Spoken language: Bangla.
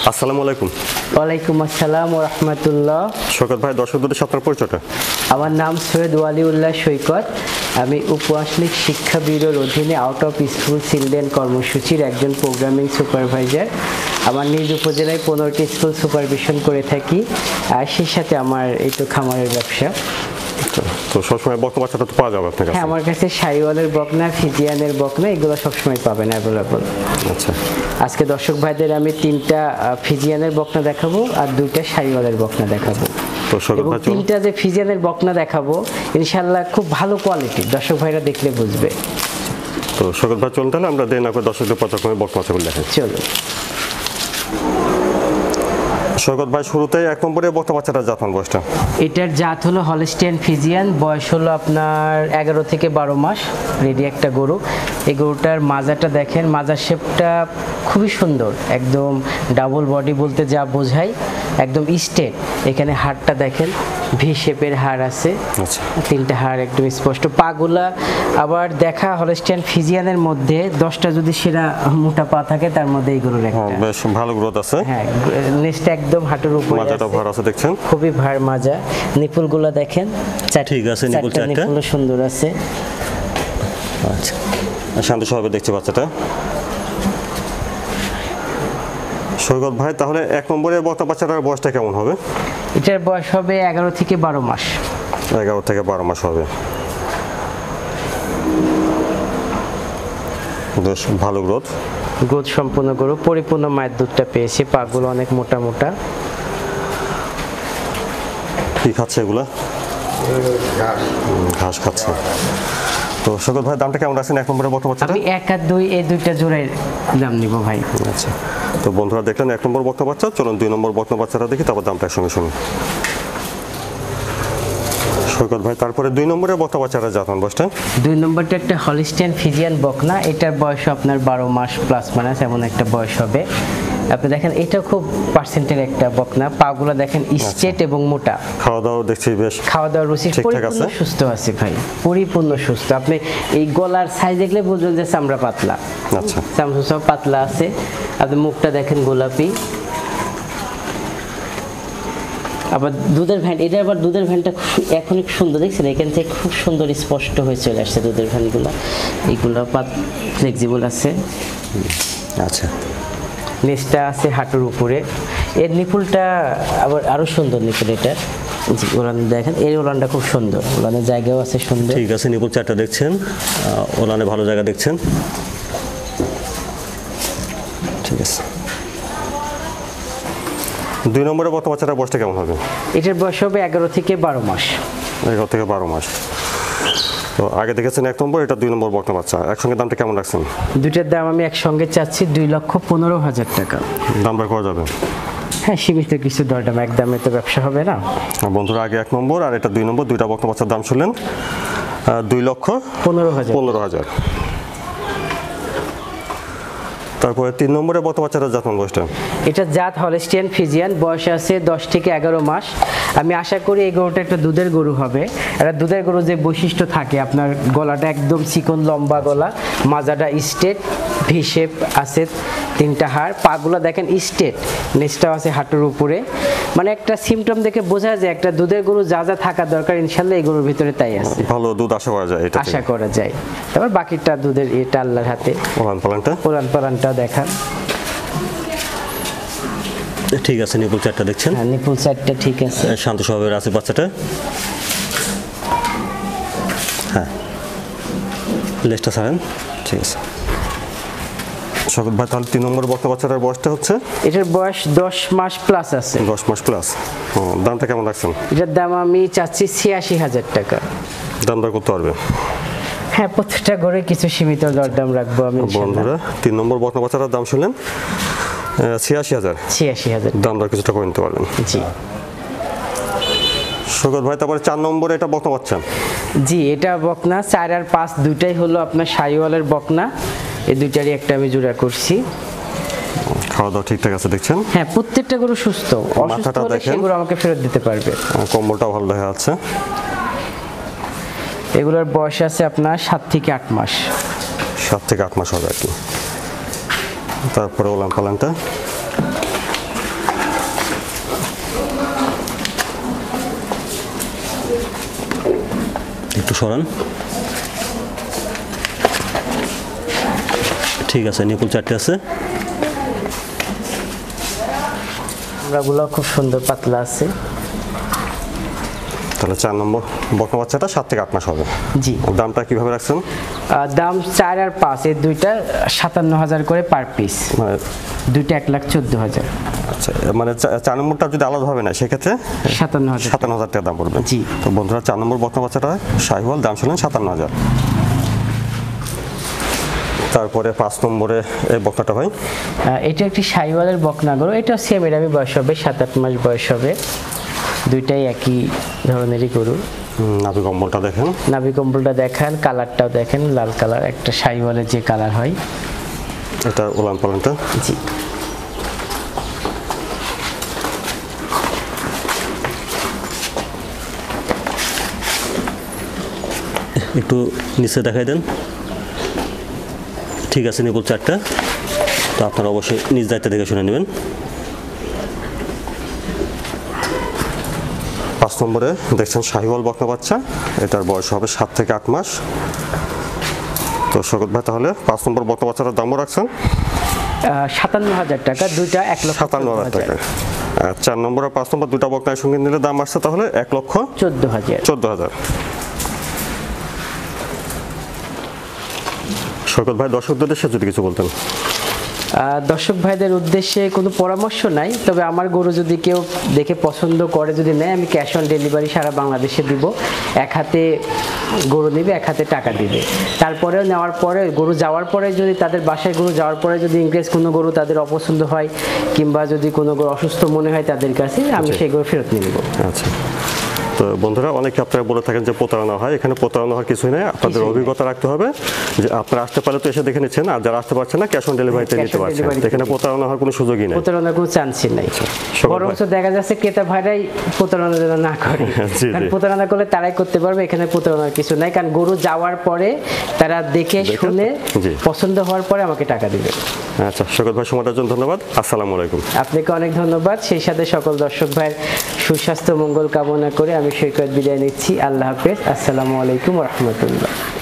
আসসালামু আলাইকুম। ওয়ালাইকুম আসসালাম ওয়া রাহমাতুল্লাহ। শওকত ভাই, দর্শকদের সাথে আপনার পরিচয়টা? আমার নাম সৈয়দ ওয়ালিউল্লাহ সৈকত। আমি উপআঞ্চলিক শিক্ষা ব্যুরোর অধীনে আউট অফ স্কুল চিলড্রেন কর্মসূচির একজন প্রোগ্রামিং সুপারভাইজার। আমার নিজ উপজেলায় 15টি স্কুল সুপারভিশন করে থাকি, আর সেই সাথে আমার এই তো খামারের ব্যবসা। তো সবসময় বকনা বাচ্চাটা তো পাওয়া যাবে আপনার কাছে? হ্যাঁ, আমার কাছে শাহিওয়ালের বকনা, ফিজিয়ানের বকনা এগুলো সবসময় পাবেন অ্যাভেলেবল। আচ্ছা, আজকে দর্শক ভাইদের আমি 3টা ফিজিয়ানের বকনা দেখাবো আর 2টা শাহিওয়ালের বকনা দেখাবো। তো শওকত ভাই, 3টা যে ফিজিয়ানের বকনা দেখাবো ইনশাআল্লাহ খুব ভালো কোয়ালিটির, দর্শক ভাইরা দেখলে বুঝবে। তো শওকত ভাই চলুন তাহলে আমরা দেরি না করে দর্শকদের পর্যায়ক্রমে বকনা বাচ্চাগুলো দেখাই। চলো। শওকত ভাই, শুরুতেই 1 নম্বরে বকনা বাচ্চাটা জাতমান বয়সটা? এটার জাত হলো হলস্টিয়ান ফিজিয়ান, বয়স হলো আপনার 11 থেকে 12 মাস, রেডি একটা গরু। এই গরুটার মাজাটা দেখেন, মাজার শেপটা খুবই সুন্দর, একদম ডাবল বডি বলতে যা বোঝায়, একদম স্ট্রেট। এখানে হাড়টা দেখেন, ভি শেপের হাড় আছে। আচ্ছা, 3টা হাড় একদম স্পষ্ট। পাগুলা আবার দেখা হলস্টিয়ান ফিজিয়ানের মধ্যে 10টা যদি সেরা মোটা পা থাকে তার মধ্যে এই গরুর একটা। বেশ ভালো গ্রোথ আছে। হ্যাঁ, নেক্সট একদম হাঁটুর উপরে মাজাটা ভার আছে দেখছেন, খুবই ভার মাজা। নিপুলগুলো দেখেন, ঠিক আছে, নিপুল চারটা নিপুল সুন্দর আছে। আচ্ছা, শান্ত স্বভাবে দেখছি বাচ্চাটা। শওকত ভাই, তাহলে 1 নম্বরে বকনা বাচ্চাটার বয়সটা কেমন হবে? এটার বয়স হবে 11 থেকে 12 মাস। 11 থেকে 12 মাস হবে। বেশ ভালো গ্রোথ সম্পূর্ণ গরু, পরিপূর্ণ মায়ের দুধটা পেয়েছে। পাগুলো অনেক মোটা মোটা। কি খাচ্ছে এগুলা? ঘাস খাচ্ছে। তো শওকত ভাই, দামটা কেমন রাখছেন 1 নম্বরে বকনা বাচ্চাটা? আমি 1 আর 2 এই 2টা জোড়ার দাম নিব ভাই। আচ্ছা, তো বন্ধুরা দেখলেন 1 নম্বর বকনা বাচ্চা। চলুন 2 নম্বর বকনা বাচ্চাটা দেখি, তারপর দামটা একসঙ্গে শুনি। শওকত ভাই, তারপরে 2 নম্বরে বকনা বাচ্চাটা জাতমান বয়সটা? 2 নম্বরটা একটা হলস্টিয়ান ফিজিয়ান বকনা। এটার বয়স আপনার 12 মাস প্লাস মাইনাস এমন একটা বয়স হবে। আপনি দেখেন, এটা খুব পার্সেন্টের একটা বকনা। পাগুলো দেখেন স্ট্রেট এবং মোটা। খাওয়া দাওয়া দেখছি বেশ খাওয়া দাওয়ার রুচি ঠিকঠাক পরিপূর্ণ আছে। সুস্থ আছে ভাই, পরিপূর্ণ সুস্থ। আপনি এই গলার সাইজ দেখলে বুঝবেন যে চামড়া পাতলা। আচ্ছা, চামড়া সব পাতলা আছে। আপনি মুখটা দেখেন গোলাপি। আবার দুধের ভ্যান, এটা আবার দুধের ভ্যানটা এখন খুব সুন্দর, দেখছেন এখান থেকে খুব সুন্দর স্পষ্ট হয়ে চলে আসছে দুধের ভ্যানগুলো। এইগুলো ফ্লেক্সিবল আছে। আচ্ছা, নেসটা আছে হাঁটুর উপরে। এর নিপুলটা আবার আরো সুন্দর নিপুল এটা। জি, ওলান দেখেন, এর ওলানটা খুব সুন্দর, ওলানের জায়গাও আছে সুন্দর। ঠিক আছে, নিপুল চারটা দেখছেন, ওলানে ভালো জায়গা দেখছেন। ঠিক আছে। 2 নম্বরে বকনা বাচ্চাটার বয়সটা কেমন হবে? এটার বয়স হবে 11 থেকে 12 মাস। 11 থেকে 12 মাস। তো আগে দেখেছেন 1 নম্বর, এটা 2 নম্বর বকনা বাচ্চা। একসঙ্গে দামটা কেমন রাখছেন? দুটার দাম আমি একসঙ্গে চাচ্ছি 2,15,000 টাকা। দাম বার করা যাবে? হ্যাঁ, সীমিত কিছু দরদাম, একদমে তো ব্যবসা হবে না। বন্ধুরা, আগে 1 নম্বর আর এটা 2 নম্বর, 2টা বকনা বাচ্চার দাম শুনলেন 2,15,000। তারপরে 3 নম্বরে বকনা বাচ্চাটার জাতমান বয়সটা? এটা জাত হলস্টিয়ান ফিজিয়ান, বয়স আছে 10 থেকে 11 মাস। আমি আশা করি এই গরুটা একটা দুধের গরু হবে। একটা দুধের গরু যে বৈশিষ্ট্য থাকে, আপনার গলাটা একদম চিকন লম্বা গলা, মাজাটা স্ট্রেট, ভি শেপ আছে, 3টা হাড়, পাগুলো দেখেন স্ট্রেট, নেসটাও আছে হাঁটুর উপরে। মানে একটা সিমটম দেখে বোঝা যায় একটা দুধের গরু যা যা থাকা দরকার ইনশাল্লাহ এই গরুর ভিতরে তাই আছে। ভালো দুধ আশা করা যায় এটা? আশা করা যায়। তারপর বাকিটা দুধের এটা আল্লাহর হাতে। ওলান পালানটা? ওলান পালানটাও দেখান। ঠিক আছে, নিপুল চারটা দেখছেন। হ্যাঁ, নিপুল সাইডটা ঠিক আছে। শান্ত স্বভাবের আছে বাচ্চাটা। হ্যাঁ, লেজটা ছাড়েন। ঠিক আছে শওকত ভাই, তাহলে 3 নম্বর বকনা বাচ্চাটার বয়সটা হচ্ছে? এটার বয়স 10 মাস প্লাস আছে। 10 মাস প্লাস। দামটা কেমন রাখছেন? এটার দাম আমি চাচ্ছি 86,000 টাকা। দাম দর করতে পারবে? হ্যাঁ, প্রত্যেকটা ঘরে কিছু সীমিত দরদাম রাখবো আমি। বন্ধুরা, 3 নম্বর বকনা বাচ্চাটার দাম শুনলেন 86,000। 86,000 দাম দর কিছুটা করে নিতে পারবেন। জি। শওকত ভাই, তারপরে 4 নম্বরে এটা বকনা বাচ্চা? জি, এটা বকনা 4 আর 5 দুটাই হলো আপনার শাহিওয়ালের বকনা। এই দুইটারই একটা আমি জোড়া করছি। খাওয়া দাওয়া ঠিকঠাক আছে দেখছেন? হ্যাঁ, প্রত্যেকটা গরু সুস্থ। অসুস্থ হলে সেগুলো আমাকে ফেরত দিতে পারবে। কম্বলটাও ভালো দেখা যাচ্ছে। এগুলোর বয়স আছে আপনার 7 থেকে 8 মাস। 7 থেকে 8 মাস হবে আর কি। তারপরে ওলান পালানটা? সরান। ঠিক আছে, নিপুল 4টে আছে। আমরাগুলো খুব সুন্দর পাতলা আছে। তাহলে 4 নম্বর বকনা বাচ্চাটা 7 থেকে 8 মাস হবে। জি। দামটা কিভাবে রাখছেন? দাম 4 আর 5 এই দুইটা 57,000 করে পার পিস, মানে দুইটা 1,14,000। আচ্ছা, মানে 4 নম্বরটা যদি আলাদা হবে না সেক্ষেত্রে 57,000 টাকা দাম পড়বে। জি। তো বন্ধুরা 4 নম্বর বকনা বাচ্চাটা শাহিওয়াল, দাম শুনলেন 57,000। তারপরে 5 নম্বরে এই বকনাটা ভাই, এটা একটি শাহিওয়ালের বকনা গরু, এটা সেম এরকমই বয়স হবে, 7-8 মাস বয়স হবে। দুইটাই একই ধরনেরই গরু। নাভি কম্বলটা দেখেন, নাভি কম্বলটা দেখেন, কালারটাও দেখেন, লাল কালার, একটা শাহিওয়ালের যে কালার হয়। এটা উলান পালানটা। জি। একটু নিচে দেখাই দেন। ঠিক আছে, নিপুল 4টা। তো আপনারা অবশ্যই নিজ দায়িত্বে দেখে শুনে নেবেন। 5 নম্বরে দেখছেন শাহিওয়াল বকনা বাচ্চা, এটার বয়স হবে 7 থেকে 8 মাস। তো শওকত ভাই, তাহলে 5 নম্বর বকনা বাচ্চাটার দামও রাখছেন 57,000 টাকা, দুইটা 57,000 টাকা। 4 নম্বর আর 5 নম্বর দুটা বকনার সঙ্গে নিলে দাম আসছে তাহলে 1,14,000। শওকত ভাই, দর্শকদের উদ্দেশ্যে যদি কিছু বলতেন। দর্শক ভাইদের উদ্দেশ্যে কোনো পরামর্শ নাই, তবে আমার গরু যদি কেউ দেখে পছন্দ করে, যদি নেয়, আমি ক্যাশ অন ডেলিভারি সারা বাংলাদেশে দিব। এক হাতে গরু নেবে, এক হাতে টাকা দিবে। তারপরেও নেওয়ার পরে, গরু যাওয়ার পরে, যদি তাদের বাসায় গরু যাওয়ার পরে যদি ইনকেস কোনো গরু তাদের অপছন্দ হয় কিংবা যদি কোনো গরু অসুস্থ মনে হয় তাদের কাছে, আমি সেই গরু ফেরত নিয়ে নেব। আচ্ছা। তো বন্ধুরা, অনেকে আপনারা বলে থাকেন যে প্রতারণা হয়, এখানে প্রতারণা হওয়ার কিছুই নেই। আপনাদের অভিজ্ঞতা রাখতে হবে যে আপনারা আসতে পারলে তো এসে দেখে নিচ্ছেন, আর যারা আসতে পারছেন না ক্যাশ অন ডেলিভারিতে নিতে পারছেন। এখানে প্রতারণা হওয়ার কোনো সুযোগই নেই, প্রতারণার কোনো চান্সই নাই। বরঞ্চ দেখা যাচ্ছে ক্রেতা ভাইরাই প্রতারণা যেন না করে, কারণ প্রতারণা করলে তারাই করতে পারবে। এখানে প্রতারণার কিছু নাই, কারণ গরু যাওয়ার পরে তারা দেখে শুনে পছন্দ হওয়ার পরে আমাকে টাকা দিবে। আচ্ছা, শওকত ভাই, সময়টার জন্য ধন্যবাদ। আসসালামু আলাইকুম। আপনাকে অনেক ধন্যবাদ। সেই সাথে সকল দর্শক ভাইয়ের সুস্বাস্থ্য মঙ্গল কামনা করে আমি সৈকত বিদায় নিচ্ছি। আল্লাহ হাফেজ। আসসালামু আলাইকুম ওয়া রাহমাতুল্লাহ।